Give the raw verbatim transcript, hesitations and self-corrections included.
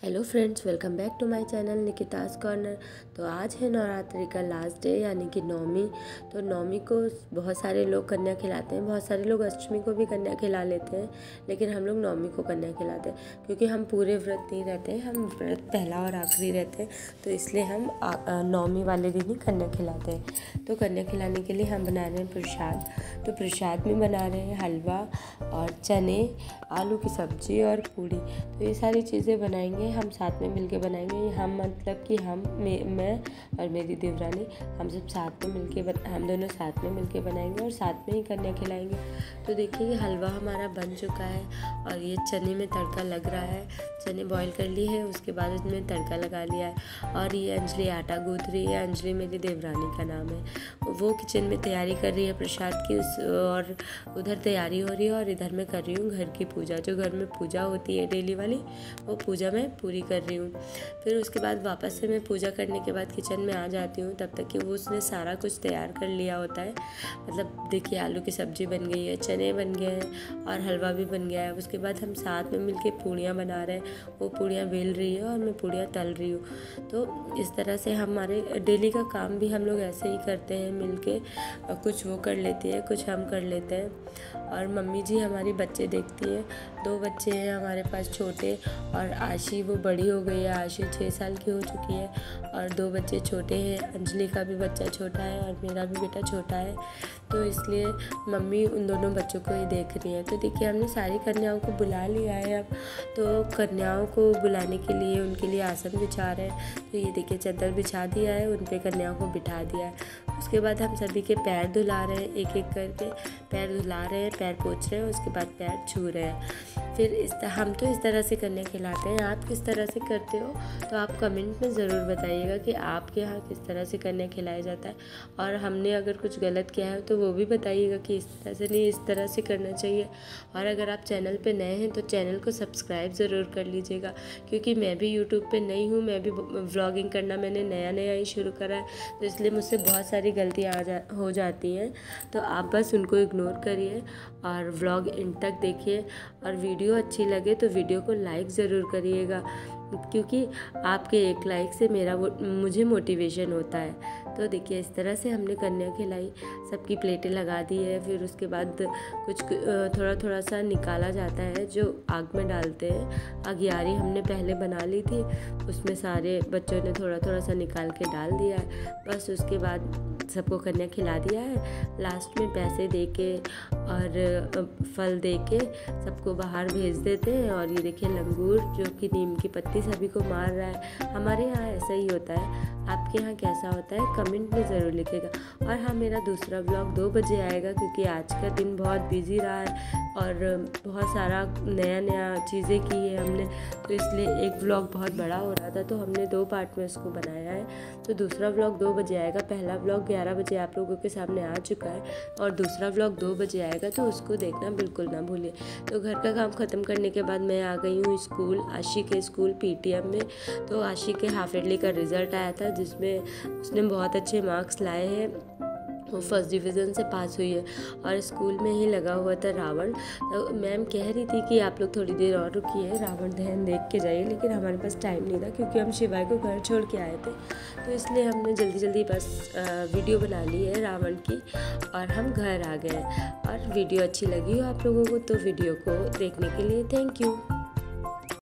Hello friends, welcome back to my channel Nikita's corner. तो आज है नवरात्रि का लास्ट डे यानी कि नौमी। तो नौमी को बहुत सारे लोग कन्या खिलाते हैं, बहुत सारे लोग अष्टमी को भी कन्या खिला लेते हैं, लेकिन हम लोग नौमी को कन्या खिलाते हैं क्योंकि हम पूरे व्रत नहीं रहते हैं, हम व्रत पहला और आखिरी रहते हैं। तो इसलिए हम नौमी वाले दिन ही कन्या खिलाते हैं। तो कन्या खिलाने के लिए हम बना रहे हैं प्रसाद। तो प्रसाद में बना रहे हैं हलवा और चने, आलू की सब्ज़ी और पूड़ी। तो ये सारी चीज़ें बनाएंगे, हम साथ में मिलके बनाएंगे। हम मतलब कि हम मैं और मेरी देवरानी हम सब साथ में मिलके हम दोनों साथ में मिलके बनाएंगे और साथ में ही कन्या खिलाएंगे। तो देखिए ये हलवा हमारा बन चुका है और ये चने में तड़का लग रहा है। चने बॉईल कर लिए है, उसके बाद उसमें तड़का लगा लिया है। और ये अंजलि आटा गूँथ रही है। अंजलि मेरी देवरानी का नाम है। वो किचन में तैयारी कर रही है प्रसाद की, और उधर तैयारी हो रही है और इधर मैं कर रही हूँ घर की पूजा। जो घर में पूजा होती है डेली वाली, वो पूजा मैं पूरी कर रही हूँ। फिर उसके बाद वापस से मैं पूजा करने के बाद किचन में आ जाती हूँ, तब तक कि वो उसने सारा कुछ तैयार कर लिया होता है। मतलब देखिए आलू की सब्ज़ी बन गई है, चने बन गए हैं और हलवा भी बन गया है। उसके बाद हम साथ में मिलके पूड़ियाँ बना रहे हैं। वो पूड़ियाँ बेल रही है और मैं पूड़ियाँ तल रही हूँ। तो इस तरह से हमारे डेली का काम भी हम लोग ऐसे ही करते हैं मिलके। कुछ वो कर लेती है, कुछ हम कर लेते हैं। और मम्मी जी हमारी बच्चे देखती है। दो बच्चे हैं हमारे पास छोटे, और आशी वो बड़ी हो गई है। आशी छः साल की हो चुकी है और दो बच्चे छोटे हैं। अंजलि का भी बच्चा छोटा है और मेरा भी बेटा छोटा है। तो इसलिए मम्मी उन दोनों बच्चों को ही देख रही है। तो देखिए हमने सारी कन्याओं को बुला लिया है अब। तो कन्याओं को बुलाने के लिए उनके लिए आसन बिछा रहे हैं। तो ये देखिए चादर बिछा दिया है, उन पे कन्याओं को बिठा दिया है। उसके बाद हम सभी के पैर धुला रहे हैं, एक एक करके पैर धुला रहे हैं, पैर पोंछ रहे हैं, उसके बाद पैर छू रहे हैं। फिर इस हम तो इस तरह से कन्या खिलाते हैं। आप किस तरह से करते हो तो आप कमेंट में ज़रूर बताइएगा कि आपके यहाँ किस तरह से कन्या खिलाया जाता है। और हमने अगर कुछ गलत किया है तो वो भी बताइएगा कि इस तरह से नहीं, इस तरह से करना चाहिए। और अगर आप चैनल पे नए हैं तो चैनल को सब्सक्राइब ज़रूर कर लीजिएगा, क्योंकि मैं भी यूट्यूब पे नई हूँ। मैं भी व्लॉगिंग करना मैंने नया नया ही शुरू करा है, तो इसलिए मुझसे बहुत सारी गलतियाँ आ जा हो जाती हैं। तो आप बस उनको इग्नोर करिए और व्लॉग एंड तक देखिए। और वीडियो अच्छी लगे तो वीडियो को लाइक ज़रूर करिएगा, क्योंकि आपके एक लाइक से मेरा वो मुझे मोटिवेशन होता है। तो देखिए इस तरह से हमने कन्या खिलाई, सबकी प्लेटें लगा दी है। फिर उसके बाद कुछ थोड़ा थोड़ा सा निकाला जाता है जो आग में डालते हैं। अगियारी हमने पहले बना ली थी, उसमें सारे बच्चों ने थोड़ा थोड़ा सा निकाल के डाल दिया है। बस उसके बाद सबको कन्या खिला दिया है। लास्ट में पैसे दे के और फल दे के सबको बाहर भेज देते हैं। और ये देखिए लंगूर जो कि नीम की पत्ती सभी को मार रहा है। हमारे यहाँ ऐसा ही होता है, आपके यहाँ कैसा होता है कमेंट में ज़रूर लिखिएगा। और हाँ, मेरा दूसरा ब्लॉग दो बजे आएगा, क्योंकि आज का दिन बहुत बिजी रहा है और बहुत सारा नया नया चीज़ें की है हमने। तो इसलिए एक ब्लॉग बहुत बड़ा हो रहा था, तो हमने दो पार्ट में उसको बनाया है। तो दूसरा ब्लॉग दो बजे आएगा। पहला ब्लॉग ग्यारह बजे आप लोगों के सामने आ चुका है और दूसरा ब्लॉग दो बजे आएगा, तो उसको देखना बिल्कुल ना भूलिए। तो घर का काम ख़त्म करने के बाद मैं आ गई हूँ स्कूल, आशी के स्कूल पीटीएम में। तो आशी के हाफ ईयरली का रिज़ल्ट आया था, जिसमें उसने बहुत अच्छे मार्क्स लाए हैं। वो फर्स्ट डिवीज़न से पास हुई है और स्कूल में ही लगा हुआ था रावण। तो मैम कह रही थी कि आप लोग थोड़ी देर और रुकिए, रावण दहन देख के जाइए, लेकिन हमारे पास टाइम नहीं था क्योंकि हम शिवाय को घर छोड़ के आए थे। तो इसलिए हमने जल्दी जल्दी बस वीडियो बना ली है रावण की और हम घर आ गए। और वीडियो अच्छी लगी हो आप लोगों को तो वीडियो को देखने के लिए थैंक यू।